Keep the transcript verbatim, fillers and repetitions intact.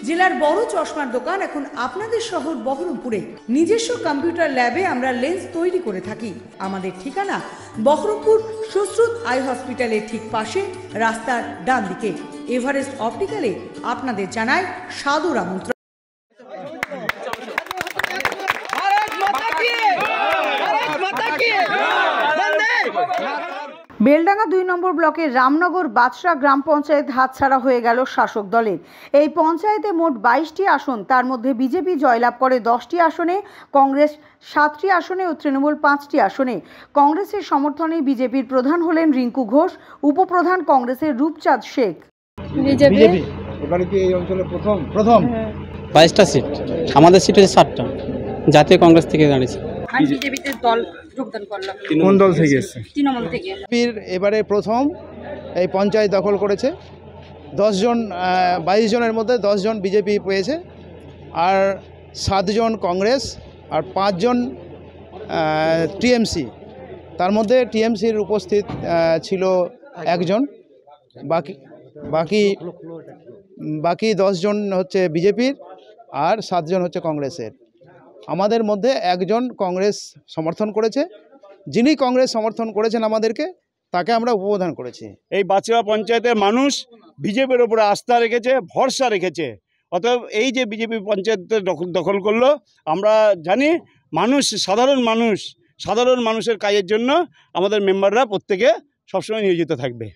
জেলার বড় চশমার দোকান এখন আপনাদের শহর বহরমপুরে। নিজস্ব কম্পিউটার ল্যাবে আমরা লেন্স তৈরি করে থাকি। আমাদের ঠিকানা বহরমপুর সুশ্রুত আই হসপিটালের ঠিক পাশে, রাস্তার ডান দিকে। এভারেস্ট অপটিক্যালে আপনাদের জানায় সাদর আমন্ত্রণ। বেলডাঙ্গা দুই নম্বর ব্লকের রামনগর বাদশা গ্রাম পঞ্চায়েত হাতছাড়া হয়ে গেল শাসক দলের। এই পঞ্চায়েতে মোট বাইশটি আসন, তার মধ্যে বিজেপি জয়লাভ করে দশটি আসনে, কংগ্রেস সাতটি আসনে ও তৃণমূল পাঁচটি আসনে। কংগ্রেসের সমর্থনে বিজেপির প্রধান হলেন রিঙ্কু ঘোষ, উপপ্রধান কংগ্রেসের রূপচাঁদ শেখ। বিজেপি এবারে কি এই অঞ্চলে প্রথম প্রথম বাইশটা সিট, আমাদের সিট হচ্ছে ষাটটা। জাতীয় কংগ্রেস থেকে দাঁড়িয়েছে। বিজেপিতে দল যোগদান করলাম। কোন দল থেকে এসেছে? তৃণমূল থেকে। এবারে প্রথম এই পঞ্চায়েত দখল করেছে। দশজন বাইশ জনের মধ্যে দশজন বিজেপি পেয়েছে, আর সাতজন কংগ্রেস আর পাঁচজন টিএমসি। তার মধ্যে টিএমসির উপস্থিত ছিল একজন, বাকি বাকি বাকি দশজন হচ্ছে বিজেপির আর সাতজন হচ্ছে কংগ্রেসের। আমাদের মধ্যে একজন কংগ্রেস সমর্থন করেছে। যিনি কংগ্রেস সমর্থন করেছেন আমাদেরকে, তাকে আমরা উপপ্রধান করেছি। এই বাঁচড়া পঞ্চায়েতের মানুষ বিজেপির উপরে আস্থা রেখেছে, ভরসা রেখেছে। অতএব এই যে বিজেপি পঞ্চায়েত দখল দখল করলো, আমরা জানি মানুষ সাধারণ মানুষ সাধারণ মানুষের কাজের জন্য আমাদের মেম্বাররা প্রত্যেকে সবসময় নিয়োজিত থাকবে।